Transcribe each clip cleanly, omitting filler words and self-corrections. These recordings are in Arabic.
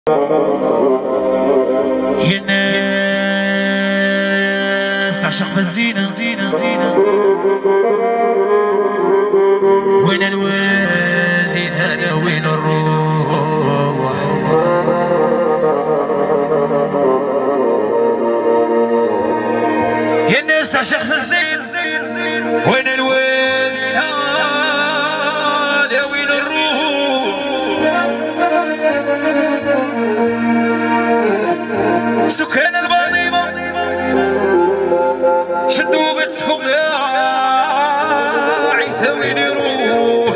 يا ناس تعشق في الزينة وين الوالدين هذا وين الروح يا الناس تعشق في الزينة وين الوالدين هذا وين الروح سكان البضيمة شدوا بنتكم يا عيسى وين يروح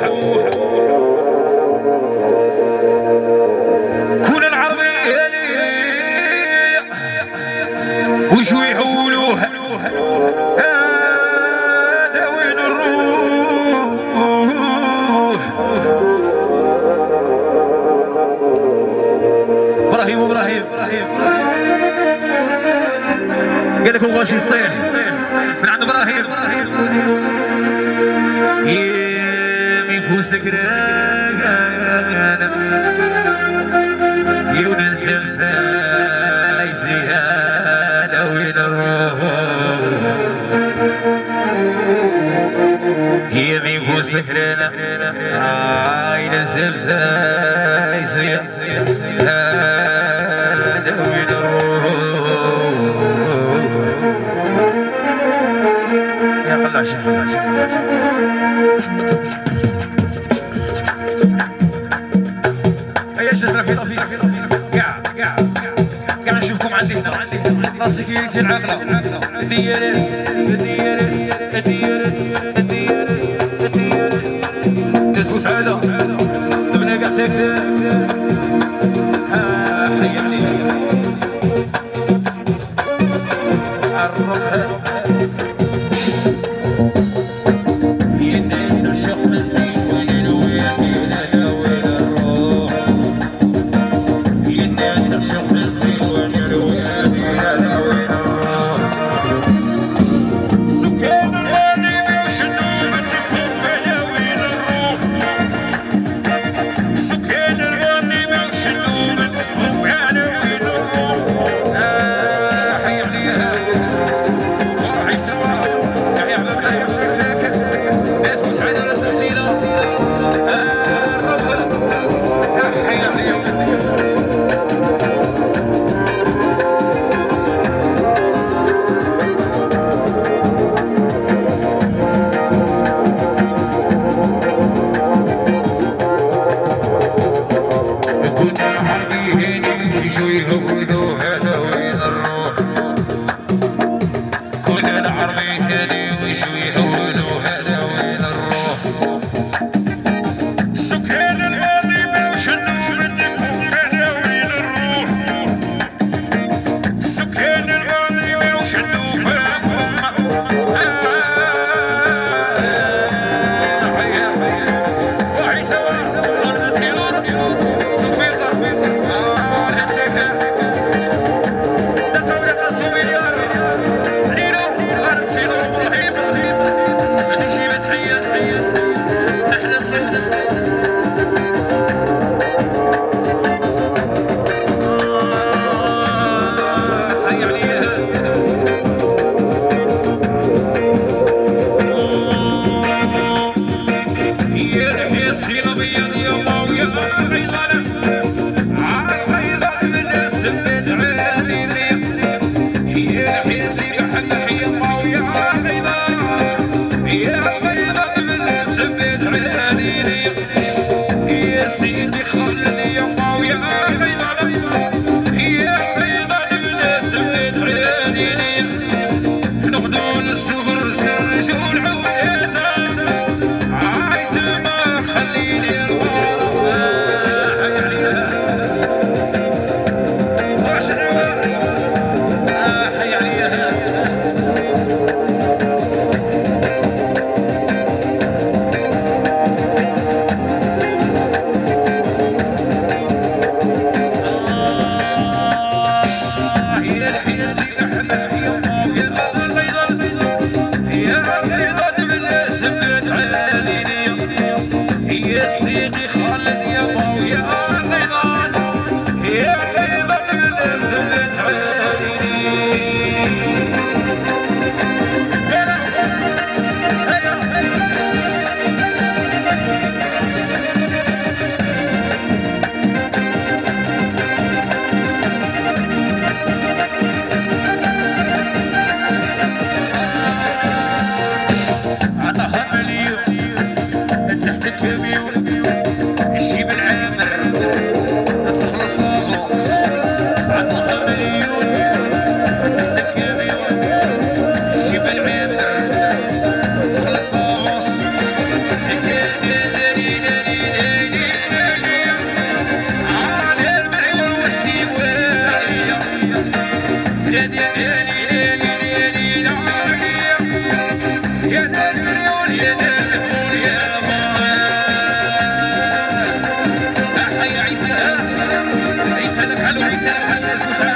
كون العربية لي وشو يحولوه هذا وين الروح ابراهيم قال لك هو شي يصطيح من عند ابراهيم يمين سكران يونس ليسي انا وين الروح يمين سكران عين سمسا ليسي انا وين الروح يا قلاش يا شجرة في الأوفيس قاع نشوفكم عندي هنا راسي كي العقلة الديارس تسبو سعادة دبنا قاع ساكسة حي عليك الرقة عيسى لك حلو عيسى لك حلو